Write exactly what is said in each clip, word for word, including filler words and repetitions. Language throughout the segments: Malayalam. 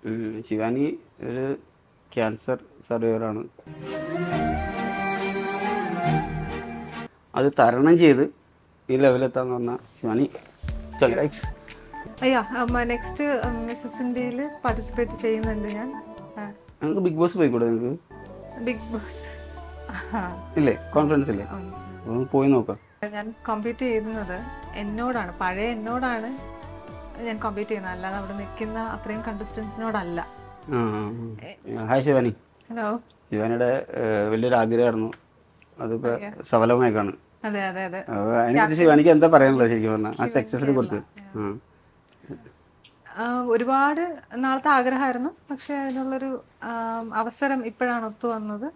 ശിവാനി ഒരു ക്യാൻസർ സർവൈവറാണ്. അത് തരണം ചെയ്ത് ഈ ലെവലെത്താന്ന് പറഞ്ഞാൽ ശിവാനി കൺഗ്രാറ്റ്സ്. അയ്യാ നെക്സ്റ്റ് മിസ്സസ് ഇന്ത്യയിൽ പാർട്ടിസിപ്പേറ്റ് ചെയ്യുന്നുണ്ട് ഞാൻ. നിങ്ങൾക്ക് ബിഗ് ബോസ് പോയിക്കൂടെ? നിങ്ങൾക്ക് ബിഗ് ബോസ് ഇല്ലേ? കോൺഫിഡൻസ് ഇല്ലേ? പോയി നോക്കാം. ഞാൻ കോമ്പീറ്റ് ചെയ്യുന്നത് എന്നോടാണ്, പഴയ എന്നോടാണ് ഞാൻ കോമ്പീറ്റ് ചെയ്യുന്നത്, അല്ലാതെ അവിടെ നിൽക്കുന്ന അത്രയും കണ്ടസ്റ്റൻസിനോടല്ല. ഹായ് ശിവാനി. ഹലോ. ശിവാനിയുടെ വലിയൊരു ആഗ്രഹമായിരുന്നു, അതിപ്പോ സഫലമായി കാണും. അതെ അതെ അതെ. അതിനെക്കുറിച്ച് ശിവാനിക്ക് എന്താ പറയാനുള്ളത് ശരിക്കും പറഞ്ഞാൽ ആ സക്സസിനെ കുറിച്ച്? ഒരുപാട് നാളത്തെ ആഗ്രഹമായിരുന്നു, പക്ഷെ അതിനുള്ളൊരു അവസരം ഇപ്പോഴാണ് ഒത്തു വന്നത്.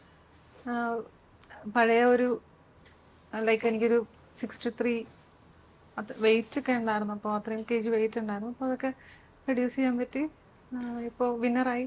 പഴയ ഒരു ലൈക്ക് എനിക്കൊരു സിക്സ്റ്റി ത്രീ വെയിറ്റ് ഒക്കെ ഉണ്ടായിരുന്നു, അപ്പോൾ അത്രയും കെ ജി വെയിറ്റ് ഉണ്ടായിരുന്നു, അപ്പോൾ അതൊക്കെ റെഡ്യൂസ് ചെയ്യാൻ പറ്റി. ഇപ്പോൾ വിന്നറായി.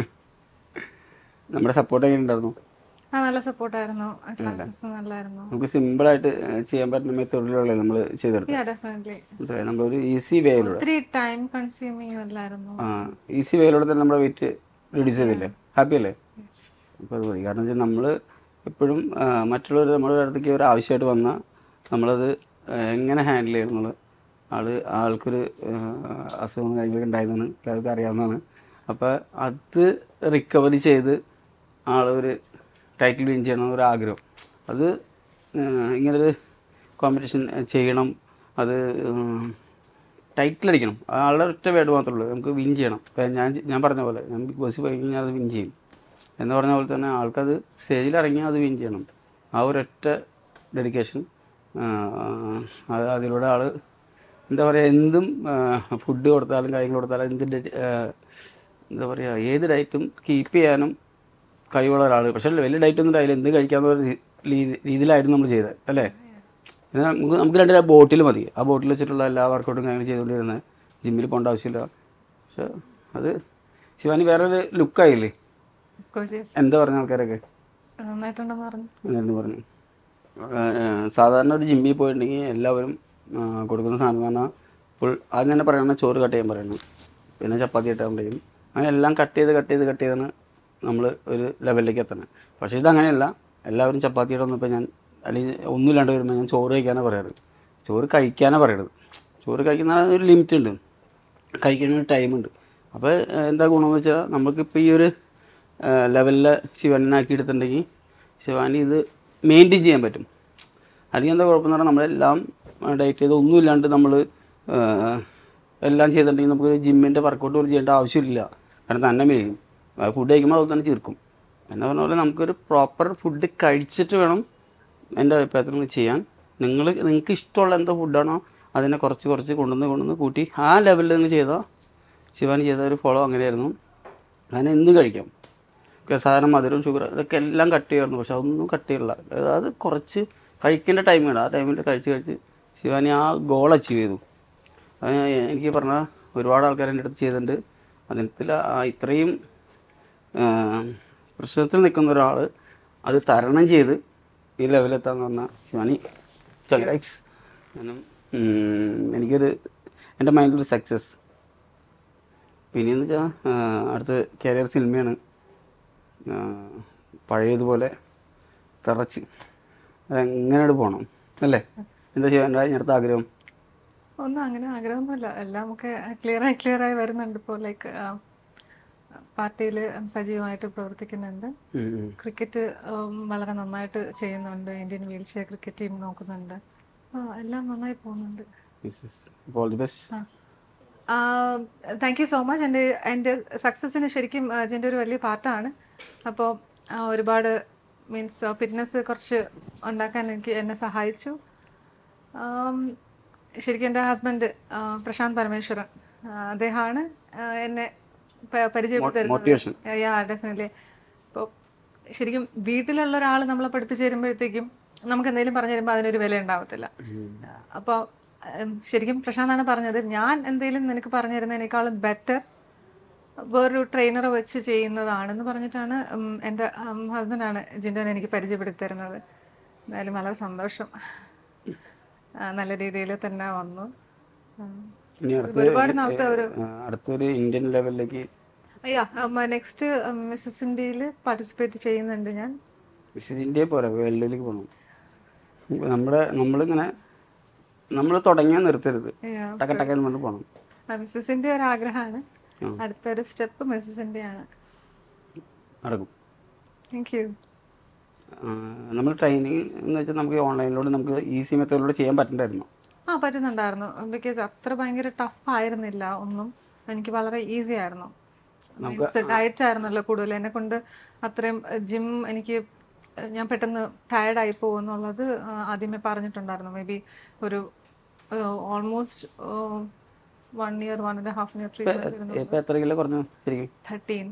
നമ്മുടെ സപ്പോർട്ട് എങ്ങനെ ഉണ്ടായിരുന്നു? ആ നല്ല സപ്പോർട്ടായിരുന്നു, ക്ലാസ്സസ് നല്ലായിരുന്നു. നമുക്ക് സിമ്പിൾ ആയിട്ട് ചെയ്യാൻ പറ്റുന്ന മെത്തേഡിലൂടെ നമ്മൾ ചെയ്തെടുത്തു. നമ്മളൊരു ഈസി വേയിലൂടെ, ഒത്തിരി ടൈം കൺസ്യൂമിങ് അല്ലായിരുന്നു. ആ ഈസി വേയിലൂടെ തന്നെ നമ്മുടെ വെയിറ്റ് റെഡ്യൂസ് ചെയ്തില്ലേ? ഹാപ്പി അല്ലേ? അപ്പോൾ അത് മതി. കാരണം വെച്ചാൽ നമ്മൾ എപ്പോഴും മറ്റുള്ളവർ നമ്മുടെ അടുത്തേക്ക് ഒരു ആവശ്യമായിട്ട് വന്നാൽ നമ്മളത് എങ്ങനെ ഹാൻഡിൽ ചെയ്യണം എന്നുള്ളത് ആൾ ആൾക്കൊരു അസുഖം കാര്യങ്ങളൊക്കെ ഉണ്ടായതാണ്, എല്ലാവർക്കും അറിയാവുന്നതാണ്. അപ്പോൾ അത് റിക്കവറി ചെയ്ത് ആളൊരു ടൈറ്റിൽ വിൻ ചെയ്യണമെന്നൊരു ആഗ്രഹം, അത് ഇങ്ങനൊരു കോമ്പറ്റീഷൻ ചെയ്യണം, അത് ടൈറ്റിലടിക്കണം, ആളുടെ ഒറ്റ വേർഡ് മാത്രമേ ഉള്ളൂ, നമുക്ക് വിൻ ചെയ്യണം. ഇപ്പം ഞാൻ ഞാൻ പറഞ്ഞ പോലെ ഞാൻ ബിഗ് ബോസിൽ പോയി കഴിഞ്ഞാൽ അത് വിൻ ചെയ്യും എന്ന് പറഞ്ഞ പോലെ തന്നെ ആൾക്കത് സ്റ്റേജിൽ ഇറങ്ങിയാൽ അത് വിൻ ചെയ്യണം. ആ ഒരൊറ്റ ഡെഡിക്കേഷൻ, അത് അതിലൂടെ ആൾ എന്താ പറയുക, എന്തും ഫുഡ് കൊടുത്താലും കാര്യങ്ങൾ കൊടുത്താലും എന്ത് എന്താ പറയുക, ഏത് ഡയറ്റും കീപ്പ് ചെയ്യാനും കഴിവുള്ള ഒരാൾ. പക്ഷേ വലിയ ഡയറ്റൊന്നും ഉണ്ടായില്ല, എന്ത് കഴിക്കാമെന്ന ഒരു രീതിയിലായിരുന്നു നമ്മൾ ചെയ്തത് അല്ലേ? നമുക്ക് നമുക്ക് രണ്ട് ബോട്ടിൽ മതി, ആ ബോട്ടിൽ വെച്ചിട്ടുള്ള എല്ലാ വർക്കൗട്ടും കാര്യങ്ങൾ ചെയ്തുകൊണ്ടിരുന്നത്, ജിമ്മിൽ പോകേണ്ട ആവശ്യമില്ല. പക്ഷെ അത് ശിവാനി വേറൊരു ലുക്കായില്ലേ? എന്താ പറഞ്ഞ ആൾക്കാരൊക്കെ നന്നായിരുന്നു പറഞ്ഞു. സാധാരണ ഒരു ജിമ്മിൽ പോയിട്ടുണ്ടെങ്കിൽ എല്ലാവരും കൊടുക്കുന്ന സാധനം പറഞ്ഞാൽ ഫുൾ ആദ്യം തന്നെ പറയണം ചോറ് കട്ട് ചെയ്യാൻ പറയുന്നത്, പിന്നെ ചപ്പാത്തി കട്ടാൻ പറയും, അങ്ങനെ എല്ലാം കട്ട് ചെയ്ത് കട്ട് ചെയ്ത് കട്ട് ചെയ്താണ് നമ്മൾ ഒരു ലെവലിലേക്ക് എത്തണം. പക്ഷേ ഇതങ്ങനെയല്ല, എല്ലാവരും ചപ്പാത്തിയുടെ ഒന്നിപ്പോൾ ഞാൻ അല്ലെങ്കിൽ ഒന്നുമില്ലാണ്ട് വരുമ്പോൾ ഞാൻ ചോറ് കഴിക്കാനാണ് പറയാറ്, ചോറ് കഴിക്കാനാണ് പറയണത്. ചോറ് കഴിക്കുന്ന ഒരു ലിമിറ്റ് ഉണ്ട്, കഴിക്കുന്ന ഒരു ടൈമുണ്ട്. അപ്പോൾ എന്താ ഗുണമെന്ന് വെച്ചാൽ നമുക്കിപ്പോൾ ഈ ഒരു ലെവലിൽ ശിവാനിനാക്കി എടുത്തിട്ടുണ്ടെങ്കിൽ ശിവാനി ഇത് മെയിൻറ്റെയിൻ ചെയ്യാൻ പറ്റും. അല്ലെങ്കിൽ എന്താ കുഴപ്പമെന്ന് പറഞ്ഞാൽ നമ്മളെല്ലാം ഡയറ്റ് ചെയ്ത് ഒന്നുമില്ലാണ്ട് നമ്മൾ എല്ലാം ചെയ്തിട്ടുണ്ടെങ്കിൽ നമുക്ക് ജിമ്മിൻ്റെ വർക്കൗട്ട് പോലും ചെയ്യേണ്ട ആവശ്യമില്ല, കാരണം തന്നെ മെയിൻ ഫുഡ് കഴിക്കുമ്പോൾ അത് തന്നെ ചീർക്കും. എന്ന് പറഞ്ഞ പോലെ നമുക്കൊരു പ്രോപ്പർ ഫുഡ് കഴിച്ചിട്ട് വേണം എൻ്റെ അഭിപ്രായത്തിൽ നിങ്ങൾ ചെയ്യാൻ. നിങ്ങൾ നിങ്ങൾക്ക് ഇഷ്ടമുള്ള എന്തോ ഫുഡാണോ അതിനെ കുറച്ച് കുറച്ച് കൊണ്ടുവന്ന് കൊണ്ടുവന്ന് കൂട്ടി ആ ലെവലിൽ നിങ്ങൾ ചെയ്താൽ ശിവാനി ചെയ്ത ഒരു ഫോളോ അങ്ങനെയായിരുന്നു. അങ്ങനെ എന്ത് കഴിക്കാം, സാധാരണ മധുരം ഷുഗർ ഇതൊക്കെ എല്ലാം കട്ട് ചെയ്യായിരുന്നു, പക്ഷെ അതൊന്നും കട്ട് ചെയ്യില്ല. അത് കുറച്ച് കഴിക്കേണ്ട ടൈം വേണം, ആ ടൈമിൽ കഴിച്ച് കഴിച്ച് ശിവാനി ആ ഗോൾ അച്ചീവ് ചെയ്തു. അത് എനിക്ക് പറഞ്ഞാൽ ഒരുപാട് ആൾക്കാർ എൻ്റെ അടുത്ത് ചെയ്തിട്ടുണ്ട്. അതിനത്തിൽ ആ ഇത്രയും പ്രശ്നത്തിൽ നിൽക്കുന്ന ഒരാൾ അത് തരണം ചെയ്ത് ഈ ലെവലെത്താന്ന് പറഞ്ഞാൽ ശിവാനി കൺഗ്രാറ്റ്സ്. കാരണം എനിക്കൊരു എൻ്റെ മൈൻഡിലൊരു സക്സസ്. പിന്നെയെന്ന് വെച്ചാൽ അടുത്ത കരിയർ സിനിമയാണ്, പഴയതുപോലെ തറച്ച് എങ്ങനെയാണ് പോകണം അല്ലേ? എന്താ ചെയ്യാൻ അടുത്ത ആഗ്രഹം? ഒന്നും അങ്ങനെ ആഗ്രഹമൊന്നുമില്ല, എല്ലാം നമുക്ക് ക്ലിയറായി ക്ലിയറായി വരുന്നുണ്ട്. ഇപ്പോൾ ലൈക്ക് പാർട്ടിയിൽ സജീവമായിട്ട് പ്രവർത്തിക്കുന്നുണ്ട്, ക്രിക്കറ്റ് വളരെ നന്നായിട്ട് ചെയ്യുന്നുണ്ട്, Indian wheelchair cricket team നോക്കുന്നുണ്ട്, എല്ലാം നന്നായി പോകുന്നുണ്ട്. Thank you so much. എൻ്റെ എൻ്റെ സക്സസ്സിന് ശരിക്കും അതിൻ്റെ ഒരു വലിയ പാർട്ടാണ്. അപ്പോൾ ഒരുപാട് മീൻസ് ഫിറ്റ്നസ് കുറച്ച് ഉണ്ടാക്കാൻ എനിക്ക് എന്നെ സഹായിച്ചു. ശരിക്കും എൻ്റെ ഹസ്ബൻഡ് പ്രശാന്ത് പരമേശ്വരൻ, അദ്ദേഹമാണ് എന്നെ പരിചയപ്പെടുത്തരുന്നത്. Yeah definitely. ഇപ്പോൾ ശരിക്കും വീട്ടിലുള്ള ഒരാൾ നമ്മളെ പഠിപ്പിച്ച് തരുമ്പോഴത്തേക്കും നമുക്ക് എന്തെങ്കിലും പറഞ്ഞു തരുമ്പോൾ അതിനൊരു വില ഉണ്ടാവത്തില്ല. അപ്പോൾ ശരിക്കും പ്രശാന്താണ് പറഞ്ഞത്, ഞാൻ എന്തെങ്കിലും നിനക്ക് പറഞ്ഞു തരുന്നതിനേക്കാളും ബെറ്റർ വേറൊരു ട്രെയിനറെ വെച്ച് ചെയ്യുന്നതാണെന്ന് പറഞ്ഞിട്ടാണ് എൻ്റെ ഹസ്ബൻഡാണ് ജിൻഡോനെ എനിക്ക് പരിചയപ്പെടുത്തി തരുന്നത്. എന്തായാലും വളരെ സന്തോഷം, നല്ല രീതിയിൽ തന്നെ വന്നു. അടുത്തൊരു ഇന്ത്യൻ ലെവലിലേക്ക് യാ നെക്സ്റ്റ് മിസ്സസ് ഇന്ത്യയിൽ പാർട്ടിസിപ്പേറ്റ് ചെയ്യുന്നുണ്ട് ഞാൻ. മിസ്സസ് ഇന്ത്യ പോരാ, വേൾഡിലേക്ക് പോകണം. നമ്മുടെ നമ്മളിങ്ങനെ നമ്മൾ തുടങ്ങിയാൽ നിർത്തരുത്, ടക്ക ടക്ക എന്ന് പറഞ്ഞ് പോകണം. മിസ്സസ് ഇന്ത്യ ഒരു ആഗ്രഹമാണ്. അടുത്തൊരു സ്റ്റെപ്പ് മിസ്സസ് ഇന്ത്യ ആണ്. നടക്കും. Thank you. നമ്മൾ ട്രെയിനിങ് എന്ന് വെച്ചാൽ നമുക്ക് ഓൺലൈനിലൂടെ നമുക്ക് ഈസി മെത്തേഡിലൂടെ ചെയ്യാൻ പറ്റണ്ടായിരുന്നു. ആ പറ്റുന്നുണ്ടായിരുന്നു. ബിക്കോസ് അത്ര ഭയങ്കര ടഫ് ആയിരുന്നില്ല ഒന്നും. എനിക്ക് വളരെ ഈസി ആയിരുന്നു. ഡയറ്റ് ആയിരുന്നല്ലോ കൂടുതൽ എന്നെ കൊണ്ട്. അത്രയും ജിം എനിക്ക് ഞാൻ പെട്ടെന്ന് ടയർഡായി പോകുമെന്നുള്ളത് ആദ്യമേ പറഞ്ഞിട്ടുണ്ടായിരുന്നു. മേ ബി ഒരു almost one year one and half year treatment. എത്ര കിലോ കുറഞ്ഞു ശരിക്കും? തേർട്ടീൻ.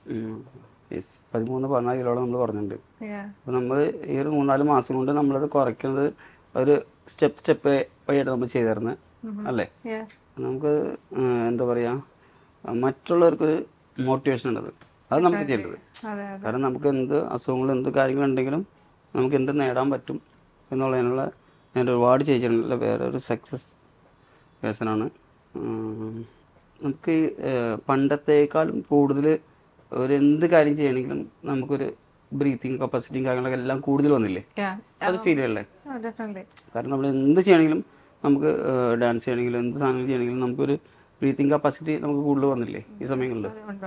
പതിമൂന്ന് പതിനാല് കിലോളം നമ്മൾ കുറഞ്ഞിട്ടുണ്ട്. അപ്പോൾ നമ്മൾ ഈ ഒരു മൂന്നാല് മാസം കൊണ്ട് നമ്മളത് കുറയ്ക്കുന്നത് ഒരു സ്റ്റെപ്പ് സ്റ്റെപ്പ് വഴിയായിട്ട് നമ്മൾ ചെയ്തിരുന്നത് അല്ലേ. നമുക്ക് എന്താ പറയുക, മറ്റുള്ളവർക്കൊരു മോട്ടിവേഷൻ ഉണ്ടത്, അത് നമുക്ക് ചെയ്യേണ്ടത്. കാരണം നമുക്ക് എന്ത് അസുഖങ്ങളും എന്ത് കാര്യങ്ങളുണ്ടെങ്കിലും നമുക്ക് എന്ത് നേടാൻ പറ്റും എന്നുള്ളതിനുള്ള ഞാൻ ഒരുപാട് ചെയ്തിട്ടുള്ള വേറെ ഒരു സക്സസ് പേഴ്സണാണ്. നമുക്ക് പണ്ടത്തേക്കാളും കൂടുതൽ ഒരു എന്ത് കാര്യം ചെയ്യണമെങ്കിലും നമുക്കൊരു ബ്രീത്തിങ് കപ്പാസിറ്റിയും കാര്യങ്ങളൊക്കെ എല്ലാം കൂടുതൽ വന്നില്ലേ, അത് ഫീൽ ചെയ്യല്ലേ. കാരണം നമ്മൾ എന്ത് ചെയ്യണമെങ്കിലും നമുക്ക് ഡാൻസ് ചെയ്യണമെങ്കിലും എന്ത് സാധനം ചെയ്യണമെങ്കിലും നമുക്കൊരു ബ്രീത്തിങ് കപ്പാസിറ്റി നമുക്ക് കൂടുതൽ വന്നില്ലേ ഈ സമയങ്ങളിൽ.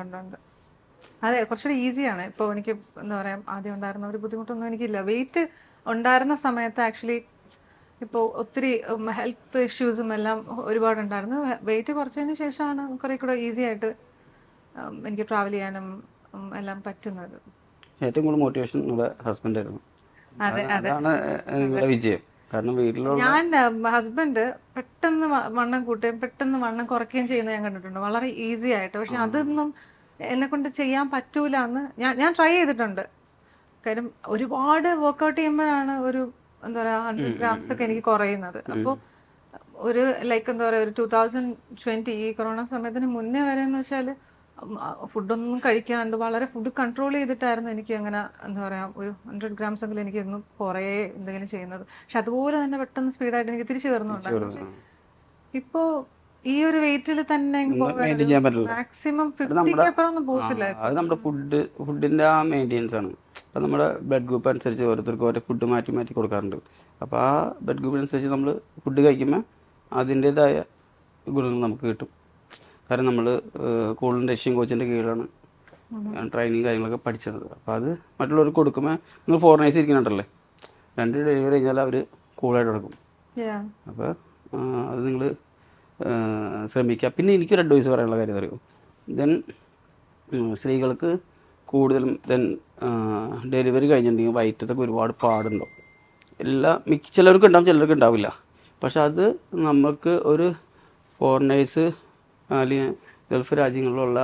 അതെ, കുറച്ചുകൂടി ഈസിയാണ് ഇപ്പോൾ. എനിക്ക് എന്താ പറയുക, ആദ്യം ഉണ്ടായിരുന്ന ഒരു ബുദ്ധിമുട്ടൊന്നും എനിക്കില്ല. വെയിറ്റ് ഉണ്ടായിരുന്ന സമയത്ത് ആക്ച്വലി ഇപ്പോൾ ഒത്തിരി ഹെൽത്ത് ഇഷ്യൂസും എല്ലാം ഒരുപാടുണ്ടായിരുന്നു. വെയിറ്റ് കുറച്ചതിന് ശേഷമാണ് കുറേ കൂടെ ഈസി ആയിട്ട് എനിക്ക് ട്രാവൽ ചെയ്യാനും എല്ലാം പറ്റുന്നത്. ഏറ്റവും കൂടുതൽ മോട്ടിവേഷൻ നമ്മുടെ ഹസ്ബൻഡ് ആയിരുന്നു. അതാണ് നിങ്ങളുടെ വിജയം. കാരണം വീട്ടിലുള്ള ഞാൻ ഹസ്ബൻഡ് പെട്ടെന്ന് വണ്ണം കൂട്ടുകയും പെട്ടെന്ന് വണ്ണം കുറയ്ക്കുകയും ചെയ്യുന്നത് ഞാൻ കണ്ടിട്ടുണ്ട്, വളരെ ഈസി ആയിട്ട്. പക്ഷെ അതൊന്നും എന്നെ കൊണ്ട് ചെയ്യാൻ പറ്റൂല എന്ന് ഞാൻ ഞാൻ ട്രൈ ചെയ്തിട്ടുണ്ട്. കാര്യം ഒരുപാട് വർക്കൗട്ട് ചെയ്യുമ്പോഴാണ് ഒരു എന്താ പറയുക ഹൺഡ്രഡ് ഗ്രാംസ് ഒക്കെ എനിക്ക് കുറയുന്നത്. അപ്പോൾ ഒരു ലൈക്ക് എന്താ പറയുക, ഒരു ടൂ തൗസൻഡ് ട്വൻറ്റി ഈ കൊറോണ സമയത്തിന് മുന്നേ വരെ എന്ന് വെച്ചാൽ ഫുഡൊന്നും കഴിക്കാണ്ട് വളരെ ഫുഡ് കൺട്രോൾ ചെയ്തിട്ടായിരുന്നു എനിക്ക് അങ്ങനെ എന്താ പറയുക ഒരു ഹൺഡ്രഡ് ഗ്രാംസ് എങ്കിലും എനിക്ക് ഇന്ന് കുറേ എന്തെങ്കിലും ചെയ്യുന്നത്. പക്ഷെ അതുപോലെ തന്നെ പെട്ടെന്ന് സ്പീഡായിട്ട് എനിക്ക് തിരിച്ചു കയറുന്നുണ്ടായിരുന്നു. ഇപ്പോൾ ഈ ഒരു വെയിറ്റിൽ തന്നെ മാക്സിമം ഫിഫ്റ്റിക്ക് അപ്പുറമൊന്നും പോകത്തില്ല. അത് നമ്മുടെ ഫുഡ് ഫുഡിൻ്റെ ആ മെയിൻ്റെനൻസ് ആണ്. അപ്പോൾ നമ്മുടെ ബ്ലഡ് ഗ്രൂപ്പ് അനുസരിച്ച് ഓരോരുത്തർക്കും ഓരോ ഫുഡ് മാറ്റി മാറ്റി കൊടുക്കാറുണ്ട്. അപ്പോൾ ആ ബ്ലഡ് ഗ്രൂപ്പ് അനുസരിച്ച് നമ്മൾ ഫുഡ് കഴിക്കുമ്പോൾ അതിൻ്റേതായ ഗുണങ്ങൾ നമുക്ക് കിട്ടും. കാരണം നമ്മൾ കൂടുതലും റഷ്യൻ കോച്ചിൻ്റെ കീഴിലാണ് ട്രെയിനിങ് കാര്യങ്ങളൊക്കെ പഠിച്ചത്. അപ്പോൾ അത് മറ്റുള്ളവർക്ക് കൊടുക്കുമ്പോൾ നിങ്ങൾ ഫോറിനേഴ്സ് ഇരിക്കുന്നുണ്ടല്ലേ, രണ്ട് ഡെലിവറി കഴിഞ്ഞാൽ അവർ കൂളായിട്ട് കൊടുക്കും. അപ്പോൾ അത് നിങ്ങൾ ശ്രമിക്കുക. പിന്നെ എനിക്കൊരു അഡ്വൈസ് പറയാനുള്ള കാര്യം അറിയും, ദെൻ സ്ത്രീകൾക്ക് കൂടുതലും ദെൻ ഡെലിവറി കഴിഞ്ഞിട്ടുണ്ടെങ്കിൽ വയറ്റത്തൊക്കെ ഒരുപാട് പാടുണ്ടാവും. എല്ലാ മിക്ക ചിലർക്ക് ഉണ്ടാവും, ചിലർക്ക് ഉണ്ടാവില്ല. പക്ഷെ അത് നമുക്ക് ഒരു ഫോറിനേഴ്സ് അല്ലെങ്കിൽ ഗൾഫ് രാജ്യങ്ങളിലുള്ള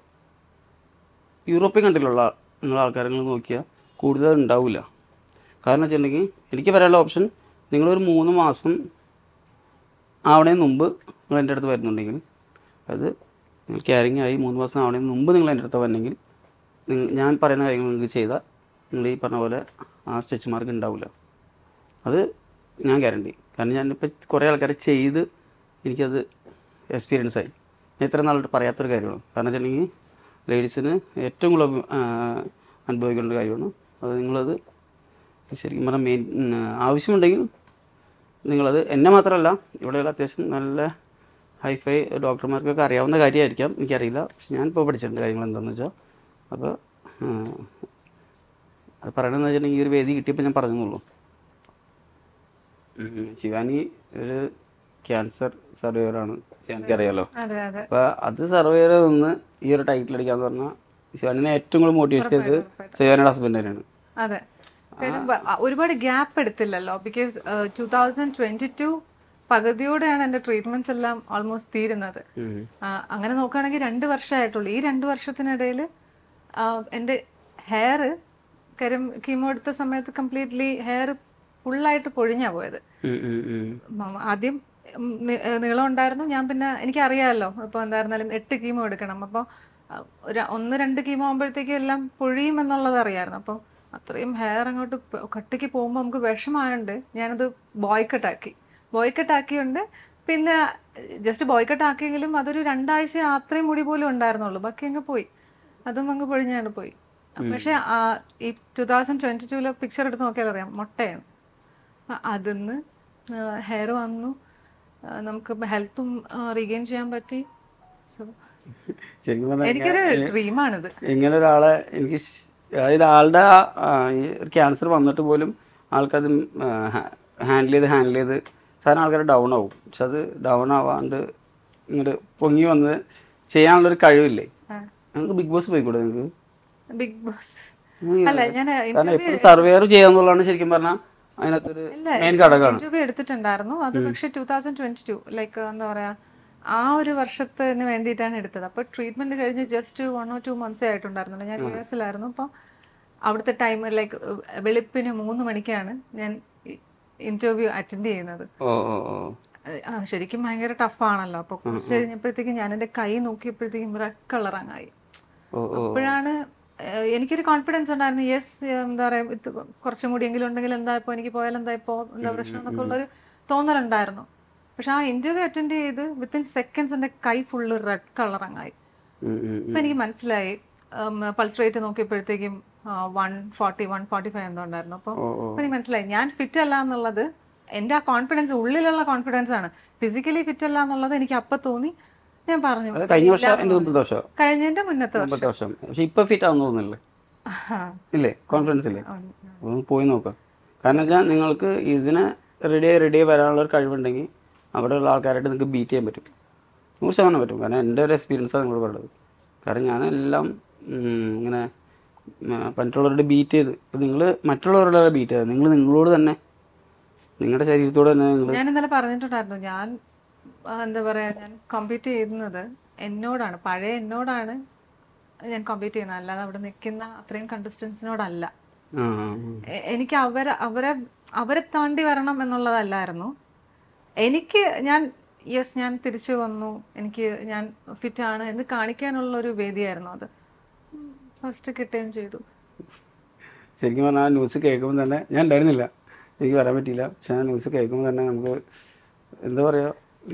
യൂറോപ്യൻ കൺട്രിയിലുള്ള നിങ്ങൾ ആൾക്കാരെ നോക്കിയാൽ കൂടുതൽ ഉണ്ടാവില്ല. കാരണം വെച്ചിട്ടുണ്ടെങ്കിൽ എനിക്ക് പറയാനുള്ള ഓപ്ഷൻ, നിങ്ങളൊരു മൂന്ന് മാസം ആവണേന് മുമ്പ് നിങ്ങൾ എൻ്റെ അടുത്ത് വരുന്നുണ്ടെങ്കിൽ, അത് നിങ്ങൾ ക്യാരിങ് ആയി മൂന്ന് മാസം ആവണേന് മുമ്പ് നിങ്ങൾ എൻ്റെ അടുത്ത് വരണമെങ്കിൽ ഞാൻ പറയുന്ന കാര്യങ്ങൾ നിങ്ങൾക്ക് ചെയ്താൽ നിങ്ങൾ ഈ പറഞ്ഞ പോലെ ആ സ്ട്രെച്ച് മാർക്ക് ഉണ്ടാവില്ല. അത് ഞാൻ ഗ്യാരണ്ടി. കാരണം ഞാനിപ്പോൾ കുറേ ആൾക്കാരെ ചെയ്ത് എനിക്കത് എക്സ്പീരിയൻസ് ആയി. ഞാൻ ഇത്ര നാളായിട്ട് പറയാത്തൊരു കാര്യമാണ്. കാരണം വെച്ചിട്ടുണ്ടെങ്കിൽ ലേഡീസിന് ഏറ്റവും കൂടുതൽ അനുഭവിക്കേണ്ട ഒരു കാര്യമാണ് അത്. നിങ്ങളത് ശരിക്കും പറഞ്ഞാൽ മെയിൻ ആവശ്യമുണ്ടെങ്കിൽ നിങ്ങളത്, എന്നെ മാത്രമല്ല ഇവിടെയുള്ള അത്യാവശ്യം നല്ല ഹൈഫൈ ഡോക്ടർമാർക്കൊക്കെ അറിയാവുന്ന കാര്യമായിരിക്കാം, എനിക്കറിയില്ല. പക്ഷെ ഞാനിപ്പോൾ പഠിച്ചിട്ടുണ്ട് കാര്യങ്ങൾ എന്താണെന്ന് വെച്ചാൽ. അപ്പോൾ അത് പറയണമെന്ന് വെച്ചിട്ടുണ്ടെങ്കിൽ ഈ ഒരു വേദി കിട്ടിയപ്പോൾ ഞാൻ പറഞ്ഞെന്നുള്ളൂ. ശിവാനി ഒരു ക്യാൻസർ സർവൈവറാണ്, എനിക്കറിയാലോ. അപ്പോൾ അത് സർവൈവർ നിന്ന് ഈ ഒരു ടൈറ്റിൽ അടിക്കാന്ന് പറഞ്ഞാൽ ശിവാനിനെ ഏറ്റവും കൂടുതൽ മോട്ടിവേറ്റ് ചെയ്തത് ശിവാനിയുടെ ഹസ്ബൻഡ് തന്നെയാണ്. അതെ, ഒരുപാട് ഗ്യാപ്പ് എടുത്തില്ലല്ലോ. Because two thousand twenty two പകുതിയോടെയാണ് എൻ്റെ ട്രീറ്റ്മെന്റ്സ് എല്ലാം ഓൾമോസ്റ്റ് തീരുന്നത്. അങ്ങനെ നോക്കുകയാണെങ്കിൽ രണ്ട് വർഷമായിട്ടുള്ളൂ. ഈ രണ്ട് വർഷത്തിനിടയിൽ എൻ്റെ ഹെയർ, കാര്യം കീമോ എടുത്ത സമയത്ത് കംപ്ലീറ്റ്ലി ഹെയർ ഫുള്ളായിട്ട് പൊഴിഞ്ഞാ പോയത്. ആദ്യം നീളം ഉണ്ടായിരുന്നു. ഞാൻ പിന്നെ എനിക്കറിയാമല്ലോ ഇപ്പോൾ എന്തായിരുന്നാലും എട്ട് കീമോ എടുക്കണം. അപ്പോൾ ഒരു ഒന്ന് രണ്ട് കീമോ ആകുമ്പോഴത്തേക്കും എല്ലാം പൊഴിയും എന്നുള്ളത് അറിയാമായിരുന്നു. അപ്പോൾ അത്രയും ഹെയർ അങ്ങോട്ട് കട്ടിക്ക് പോകുമ്പോൾ നമുക്ക് വിഷമായുണ്ട് ഞാനത് ബോയ്ക്കട്ടാക്കി. ബോയ്ക്കട്ടാക്കിയുണ്ട്. പിന്നെ ജസ്റ്റ് ബോയ്ക്കട്ടാക്കിയെങ്കിലും അതൊരു രണ്ടാഴ്ച അത്രയും മുടി പോലും ഉണ്ടായിരുന്നുള്ളൂ, ബാക്കി അങ്ങ് പോയി. അതും അങ്ങ് പൊഴിഞ്ഞാണ് പോയി. പക്ഷേ ഈ ടു തൗസൻഡ് ട്വൻറ്റി ടൂവിലെ പിക്ചർ എടുത്ത് നോക്കിയാൽ അറിയാം മുട്ടയാണ്. അതിന്ന് ഹെയർ വന്നു, നമുക്ക് ഹെൽത്തും റീഗെയിൻ ചെയ്യാൻ പറ്റി. സോ എനിക്കൊരു ഡ്രീമാണിത്. ഇങ്ങനെ ഒരാളെ എനിക്ക് അതായത് ആളുടെ ക്യാൻസർ വന്നിട്ട് പോലും ആൾക്കത് ഹാൻഡിൽ ചെയ്ത് ഹാൻഡിൽ ചെയ്ത് സാധാരണ ആൾക്കാർ ഡൗൺ ആവും. പക്ഷെ അത് ഡൗൺ ആവാണ്ട് ഇങ്ങോട്ട് പൊങ്ങി വന്ന് ചെയ്യാനുള്ളൊരു കഴിവില്ലേ? നിങ്ങൾക്ക് ബിഗ് ബോസ് പോയിക്കൂടെ? നിങ്ങൾക്ക് ബിഗ് ബോസ് അല്ല, ഞാൻ സർവേർ ചെയ്യാന്നുള്ളതാണ് ശരിക്കും പറഞ്ഞാൽ അതിനകത്തൊരു മെയിൻ ഘടകമാണ്. ഇന്റർവ്യൂ എടുത്തിട്ടുണ്ടായിരുന്നു. അത് പക്ഷേ two thousand twenty two like എന്താ പറയാ, ആ ഒരു വർഷത്തിന് വേണ്ടിയിട്ടാണ് എടുത്തത്. അപ്പോൾ ട്രീറ്റ്മെന്റ് കഴിഞ്ഞ് ജസ്റ്റ് വൺ ഓർ ടു മന്ത്സേ ആയിട്ടുണ്ടായിരുന്നില്ല. ഞാൻ യു എസിലായിരുന്നു. അപ്പോൾ അവിടുത്തെ ടൈം ലൈക്ക് വെളുപ്പിന് മൂന്ന് മണിക്കാണ് ഞാൻ ഇന്റർവ്യൂ അറ്റൻഡ് ചെയ്യുന്നത്. ശരിക്കും ഭയങ്കര ടഫാണല്ലോ. അപ്പോൾ കുറച്ച് കഴിഞ്ഞപ്പോഴത്തേക്കും ഞാൻ എൻ്റെ കൈ നോക്കിയപ്പോഴത്തേക്കും റെഡ് കളറങ്ങായി. അപ്പോഴാണ് എനിക്കൊരു കോൺഫിഡൻസ് ഉണ്ടായിരുന്നു. യെസ്, എന്താ പറയുക, ഇത് കുറച്ചും കൂടി എങ്കിലും ഉണ്ടെങ്കിൽ എന്താ ഇപ്പോൾ എനിക്ക് പോയാൽ എന്താ ഇപ്പോൾ എന്താ പ്രശ്നം എന്നൊക്കെ ഉള്ളൊരു തോന്നലുണ്ടായിരുന്നു. പക്ഷെ ആ ഇന്റർവ്യൂ അറ്റൻഡ് ചെയ്ത് വിത്തിൻ സെക്കൻഡ്സ് എൻ്റെ കൈ ഫുള്ള് റെഡ് കളറങ്ങായി. അപ്പം എനിക്ക് മനസ്സിലായി. പൾസ് റേറ്റ് നോക്കിയപ്പോഴത്തേക്കും one forty one forty five എന്തോ ഉണ്ടായിരുന്നു. അപ്പോൾ അപ്പം എനിക്ക് മനസ്സിലായി ഞാൻ ഫിറ്റ് അല്ല എന്നുള്ളത്. എൻ്റെ ആ കോൺഫിഡൻസ് ഉള്ളിലുള്ള കോൺഫിഡൻസ് ആണ്. ഫിസിക്കലി ഫിറ്റ് അല്ല എന്നുള്ളത് എനിക്ക് അപ്പം തോന്നി. ഞാൻ പറഞ്ഞു കഴിഞ്ഞ വർഷം കഴിഞ്ഞതിന്റെ മുന്നത്തെ വർഷം. പക്ഷെ ഇപ്പൊ ഫിറ്റ് ആവുന്ന തോന്നുന്നില്ലേ? ഇല്ലേ? കോൺഫിഡൻസ് ഇല്ലേ? പോയി നോക്കാം. കാരണം വെച്ചാൽ നിങ്ങൾക്ക് ഇതിനെ റെഡി റെഡി വരാനുള്ള ഒരു കഴിവുണ്ടെങ്കിൽ അവിടെയുള്ള ആൾക്കാരായിട്ട് നിങ്ങൾക്ക് ബീറ്റ് ചെയ്യാൻ പറ്റും. നൂറ് ശതമാനം പറ്റും. കാരണം എൻ്റെ ഒരു എക്സ്പീരിയൻസാണ് നിങ്ങളോട് പറയുന്നത്. കാരണം ഞാനെല്ലാം ഇങ്ങനെ മറ്റുള്ളവരുടെ ബീറ്റ് ചെയ്ത് ഇപ്പം നിങ്ങൾ മറ്റുള്ളവരുടെ ബീറ്റ് ചെയ്ത് നിങ്ങൾ നിങ്ങളോട് തന്നെ നിങ്ങളുടെ ശരീരത്തോട് തന്നെ നിങ്ങൾ ഞാൻ ഇന്നലെ പറഞ്ഞിട്ടുണ്ടായിരുന്നു. ഞാൻ എന്താ പറയുക, ഞാൻ കോമ്പീറ്റ് ചെയ്യുന്നത് എന്നോടാണ്, പഴയ എന്നോടാണ് ഞാൻ കോമ്പീറ്റ് ചെയ്യുന്നത്. അല്ലാതെ അവിടെ നിൽക്കുന്ന അത്രയും കണ്ടസ്റ്റൻസിനോടല്ല. എനിക്ക് അവരെ അവരെ അവരെ താണ്ടി വരണം എന്നുള്ളതല്ലായിരുന്നു. എനിക്ക് ഞാൻ യെസ് ഞാൻ തിരിച്ചു വന്നു, എനിക്ക് ഞാൻ ഫിറ്റാണ് എന്ന് കാണിക്കാനുള്ള ഒരു വേദിയായിരുന്നു അത്. ഫസ്റ്റ് കിട്ടുകയും ചെയ്തു. ശരിക്കും പറഞ്ഞാൽ ന്യൂസ് കേൾക്കുമ്പോൾ തന്നെ ഞാൻ ഉണ്ടായിരുന്നില്ല, എനിക്ക് വരാൻ പറ്റിയില്ല. പക്ഷെ ആ ന്യൂസ് കേൾക്കുമ്പോൾ തന്നെ നമുക്ക് എന്താ പറയുക,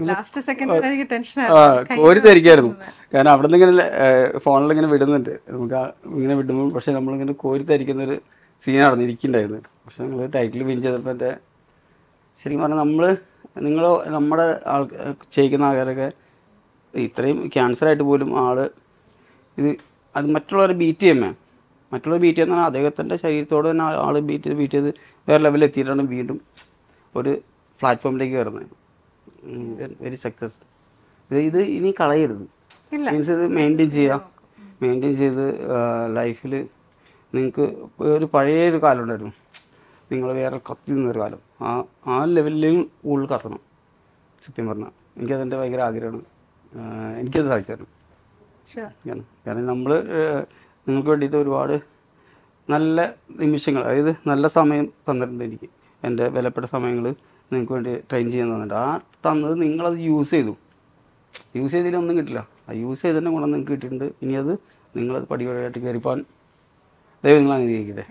കോരി തരിക്കായിരുന്നു. കാരണം അവിടെ നിന്ന് ഇങ്ങനെ ഫോണിലിങ്ങനെ വിടുന്നുണ്ട് നമുക്ക് ഇങ്ങനെ വിടുമ്പോൾ, പക്ഷെ നമ്മളിങ്ങനെ കോരി തരിക്കുന്നൊരു സീനാണ് ഇരിക്കുന്നുണ്ടായിരുന്നു. പക്ഷെ നമ്മൾ ടൈറ്റിൽ വിൻ ചെയ്തപ്പോൾ എൻ്റെ ശരിക്കും പറഞ്ഞാൽ നമ്മൾ നിങ്ങൾ നമ്മുടെ ആൾ ചെയ്യിക്കുന്ന ആൾക്കാരൊക്കെ ഇത്രയും ക്യാൻസറായിട്ട് പോലും ആൾ ഇത് അത് മറ്റുള്ളവരെ ബീറ്റ് ചെയ്യുമേ മറ്റുള്ളവർ ബീറ്റ് ചെയ്യുന്ന അദ്ദേഹത്തിൻ്റെ ശരീരത്തോട് തന്നെ ആൾ ബീറ്റ് ചെയ്ത് ബീറ്റ് ചെയ്ത് വേറെ ലെവലിൽ എത്തിയിട്ടാണ് വീണ്ടും ഒരു പ്ലാറ്റ്ഫോമിലേക്ക് കയറുന്നത്. Very success. ഇത് ഇത് ഇനി കളയരുത്. മീൻസ് ഇത് മെയിൻറ്റെയിൻ ചെയ്യുക. മെയിൻറ്റെയിൻ ചെയ്ത് ലൈഫിൽ നിങ്ങൾക്ക് ഒരു പഴയ ഒരു കാലം ഉണ്ടായിരുന്നു, നിങ്ങൾ വേറെ കത്തി നിന്നൊരു കാലം, ആ ആ ലെവലിലും ഉള്ളിൽ കത്തണം. സത്യം പറഞ്ഞാൽ എനിക്കതിൻ്റെ ഭയങ്കര ആഗ്രഹമാണ്. എനിക്കത് സാധിച്ചു തരണം. കാരണം നമ്മൾ നിങ്ങൾക്ക് വേണ്ടിയിട്ട് ഒരുപാട് നല്ല നിമിഷങ്ങൾ, അതായത് നല്ല സമയം തന്നിട്ടുണ്ട് എനിക്ക്. എൻ്റെ വിലപ്പെട്ട സമയങ്ങൾ നിങ്ങൾക്ക് വേണ്ടി ട്രെയിൻ ചെയ്യാൻ തന്നിട്ടുണ്ട്. ആ തന്നത് നിങ്ങളത് യൂസ് ചെയ്തു. യൂസ് ചെയ്തതിലൊന്നും കിട്ടില്ല. ആ യൂസ് ചെയ്തതിൻ്റെ ഗുണം നിങ്ങൾക്ക് കിട്ടിയിട്ടുണ്ട്. ഇനി അത് നിങ്ങളത് പടിപടിയായിട്ട് കയറിപ്പോൻ ദൈവം നിങ്ങൾ അനുഗ്രഹിക്കട്ടെ.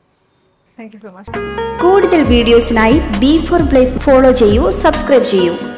കൂടുതൽ വീഡിയോസിനായി ബി ഫോർ പ്ലേസ് ഫോളോ ചെയ്യൂ, സബ്സ്ക്രൈബ് ചെയ്യൂ.